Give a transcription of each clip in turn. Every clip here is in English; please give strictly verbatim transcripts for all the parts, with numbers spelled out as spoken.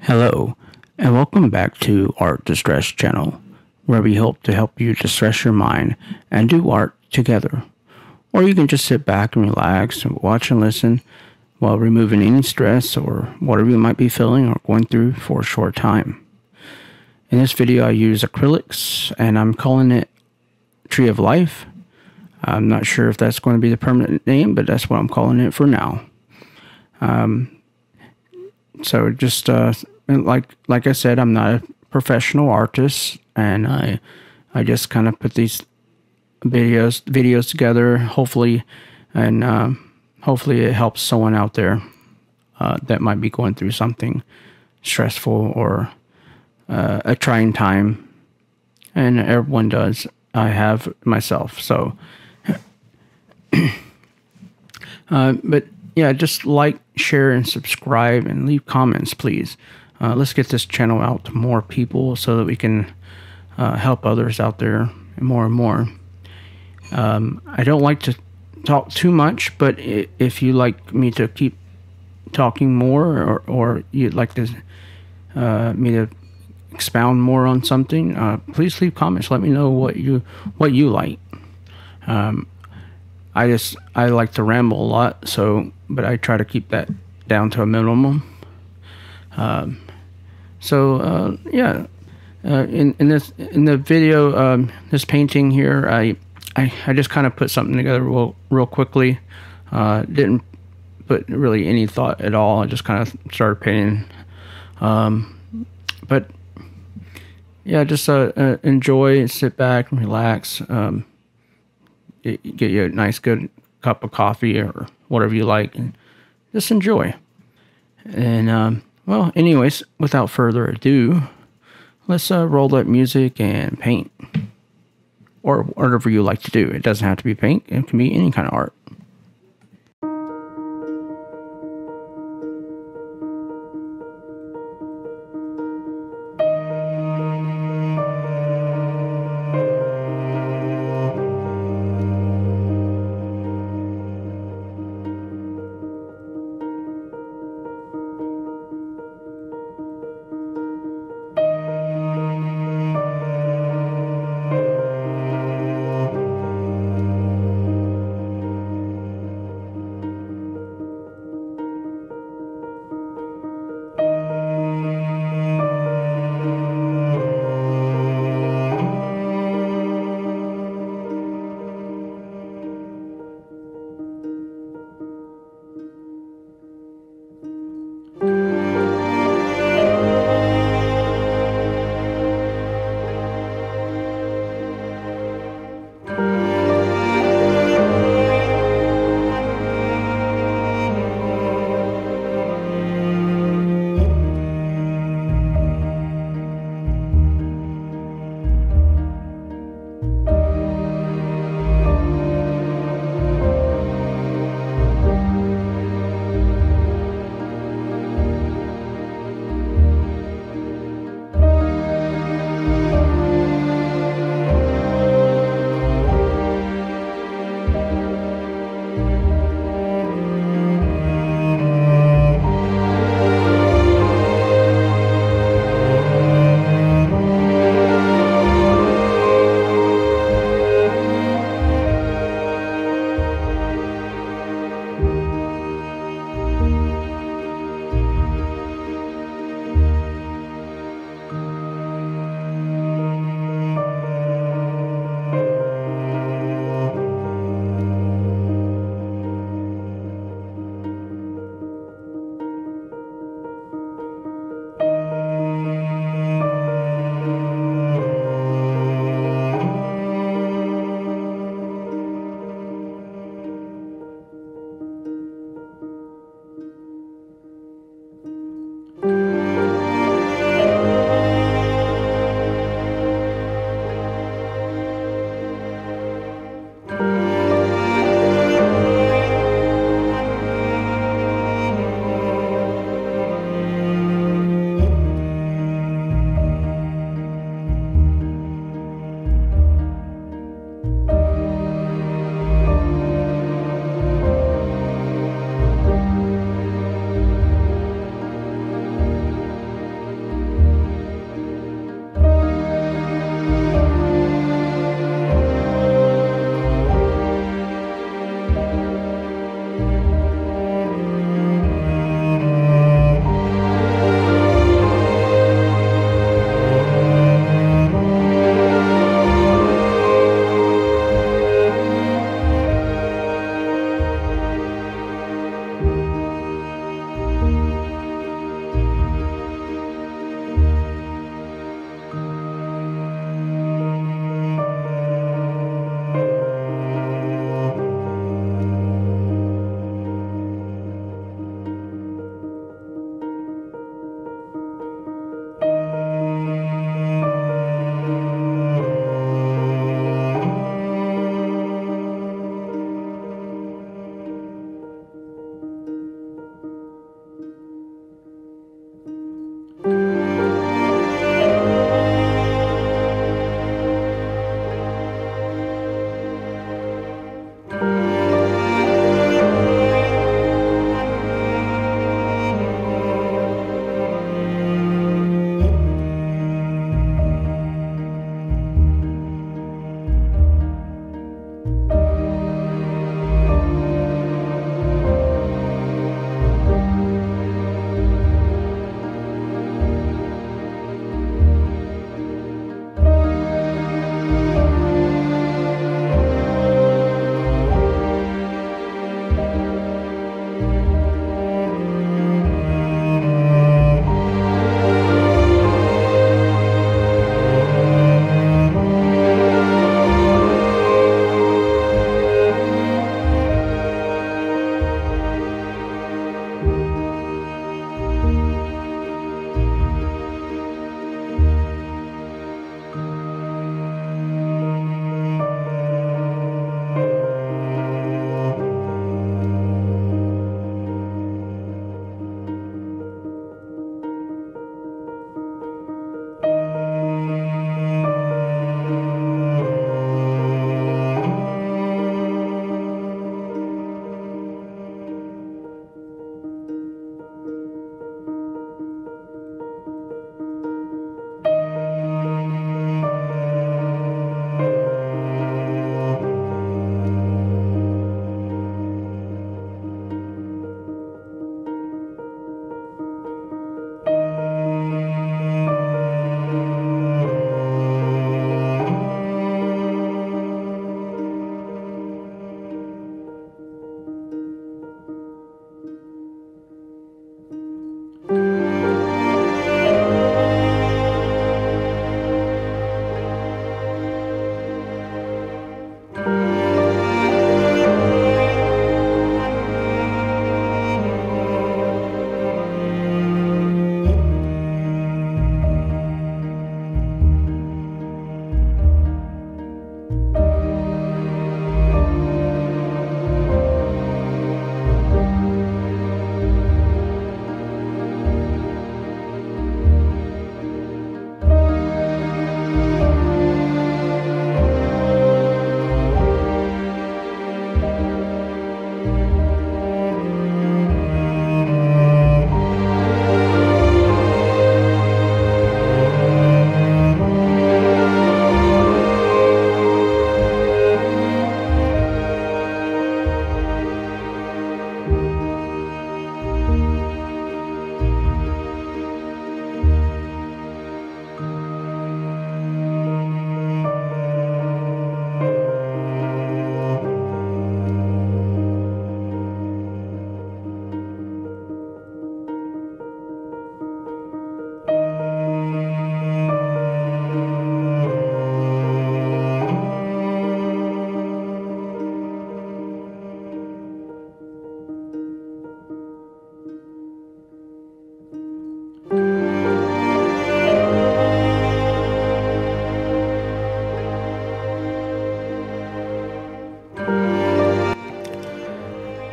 Hello, and welcome back to Art Distress channel, where we hope to help you distress your mind and do art together. Or you can just sit back and relax and watch and listen while removing any stress or whatever you might be feeling or going through for a short time. In this video I use acrylics and I'm calling it Tree of Life. I'm not sure if that's going to be the permanent name, but that's what I'm calling it for now. Um, so just uh, like like I said, I'm not a professional artist, and I I just kind of put these videos videos together, hopefully, and uh, hopefully it helps someone out there uh, that might be going through something stressful or uh, a trying time, and everyone does. I have myself, so. uh, but yeah, just like, share, and subscribe, and leave comments, please. Uh, let's get this channel out to more people so that we can uh, help others out there more and more. Um, I don't like to talk too much, but if you like me to keep talking more, or, or you'd like to uh, me to expound more on something, uh, please leave comments. Let me know what you what you like. Um, I just I like to ramble a lot, so but I try to keep that down to a minimum. Um, so uh, yeah, uh, in in this in the video, um, this painting here, I I, I just kind of put something together real real quickly. Uh, didn't put really any thought at all. I just kind of started painting. Um, but yeah, just uh, uh, enjoy, sit back, and relax. Um, get you a nice good cup of coffee or whatever you like, and just enjoy. And um, well, anyways, without further ado, let's uh, roll that music and paint, or whatever you like to do. It doesn't have to be paint, it can be any kind of art.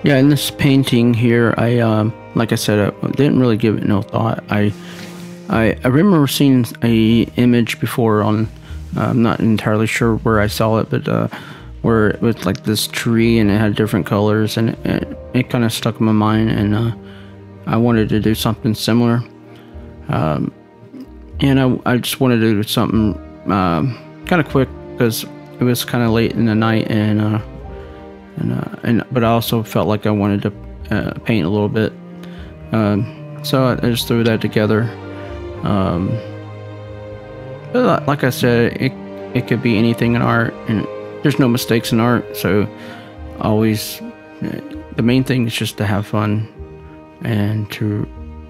Yeah, in this painting here, I um, like I said, I didn't really give it no thought. I I, I remember seeing a image before on. Uh, I'm not entirely sure where I saw it, but uh, where it was like this tree and it had different colors, and it, it, it kind of stuck in my mind, and uh, I wanted to do something similar. Um, and I, I just wanted to do something um, kind of quick because it was kind of late in the night, and uh, and uh, and but I also felt like I wanted to uh, paint a little bit. Um, so I, I just threw that together. Um, but like I said, it it could be anything in art, and there's no mistakes in art. So always, the main thing is just to have fun and to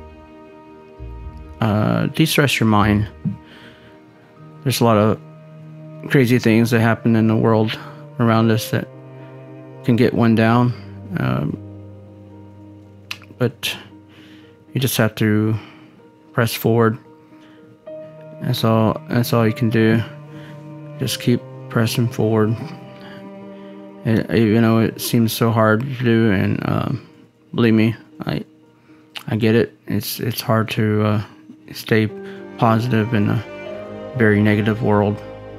uh, de-stress your mind. There's a lot of crazy things that happen in the world around us that can get one down, um, but you just have to press forward. That's all. That's all you can do. Just keep pressing forward. It, even though it seems so hard to do, and um, believe me, I I get it. It's it's hard to uh, stay positive in a very negative world.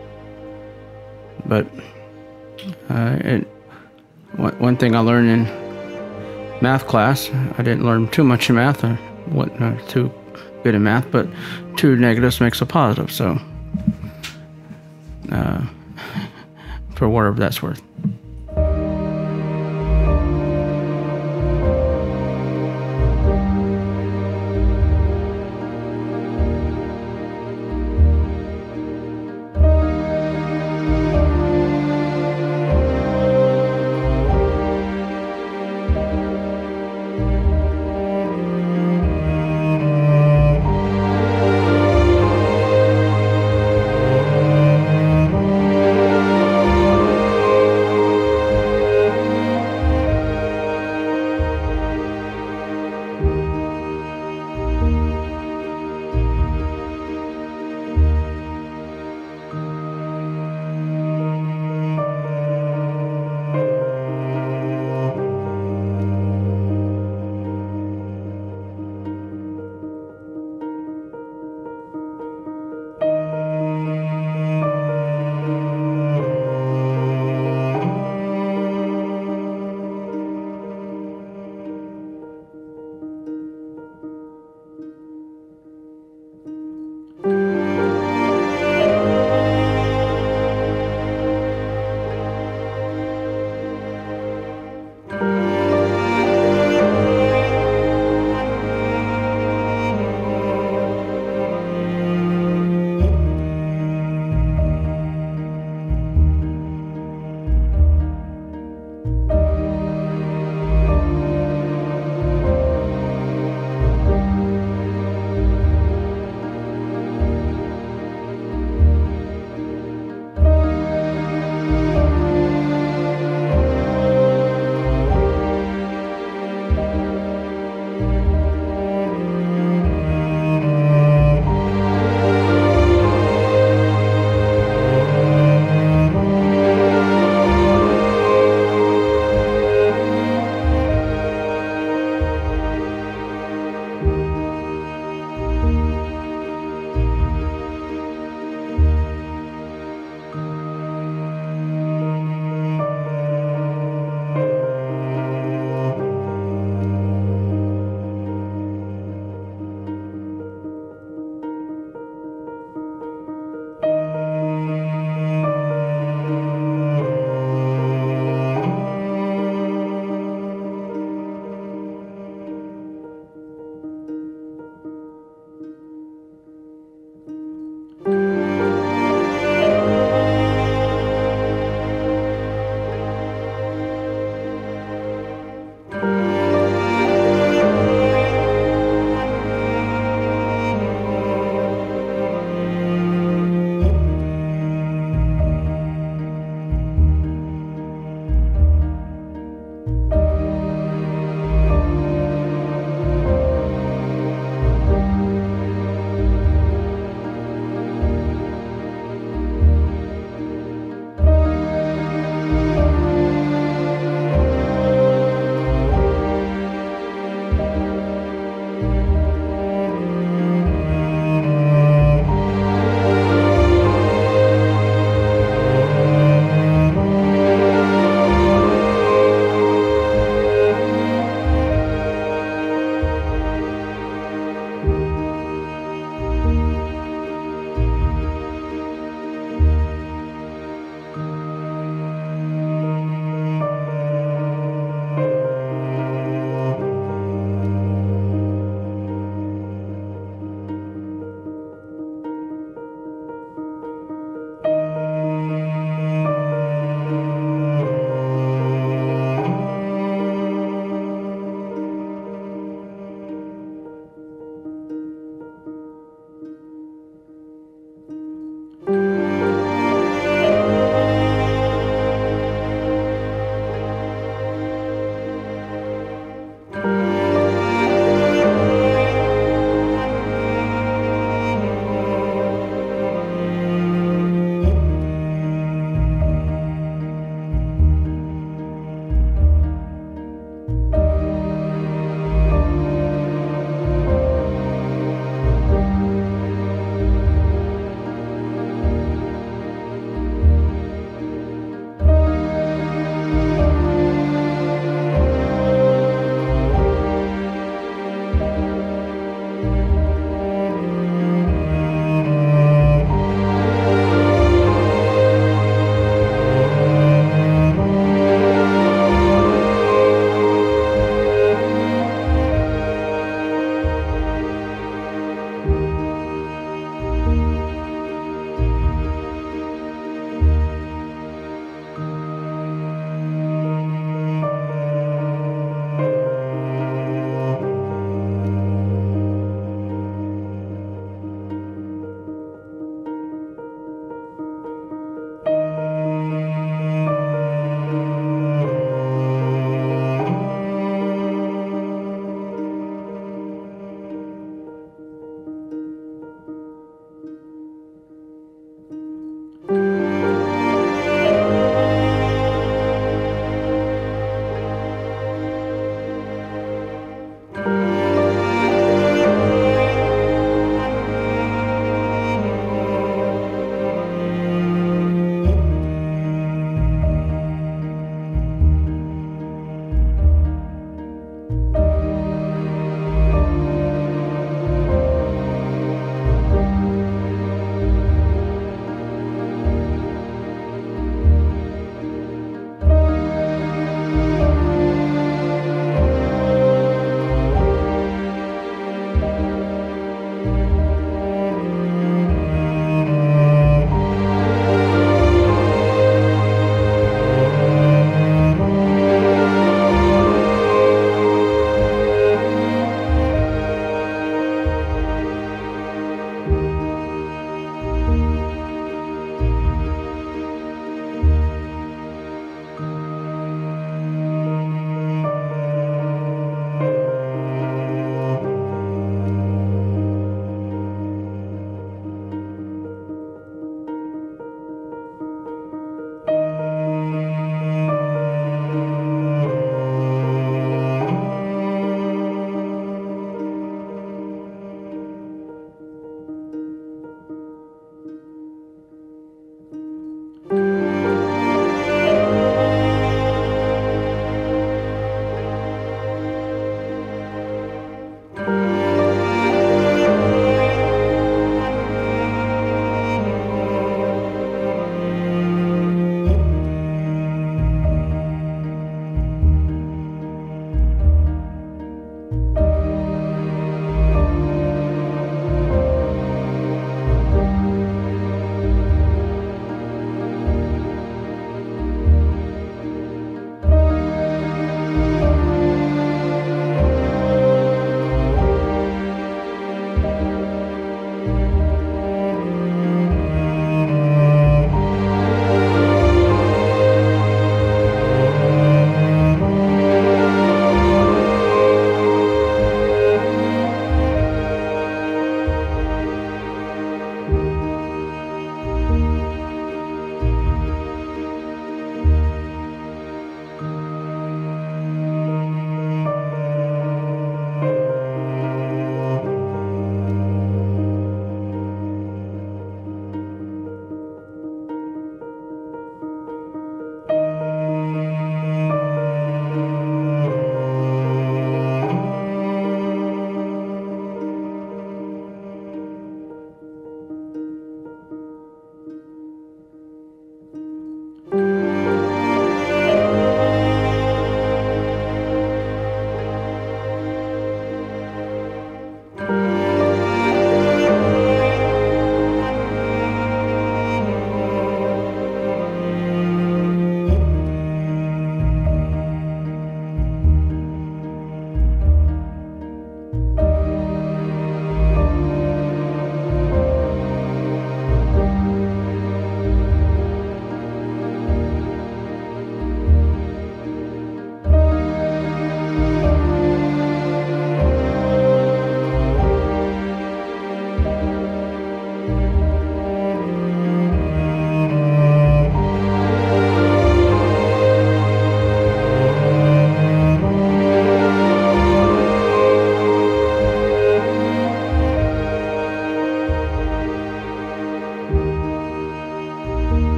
But uh, it, one, one thing I learned in math class, I didn't learn too much in math. I wasn't uh, too good in math, but two negatives makes a positive. So, uh, for whatever that's worth.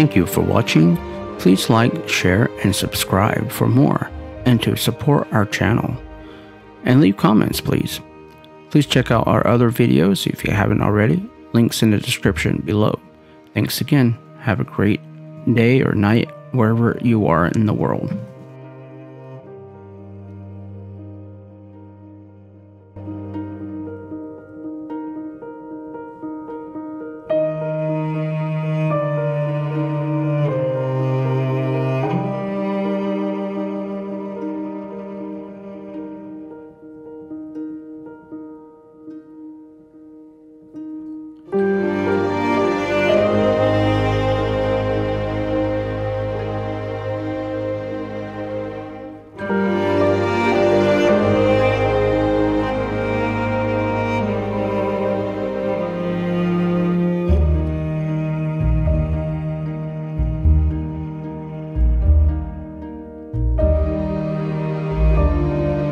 Thank you for watching. Please like, share, and subscribe for more and to support our channel. And leave comments, please. Please check out our other videos if you haven't already. Links in the description below. Thanks again. Have a great day or night wherever you are in the world.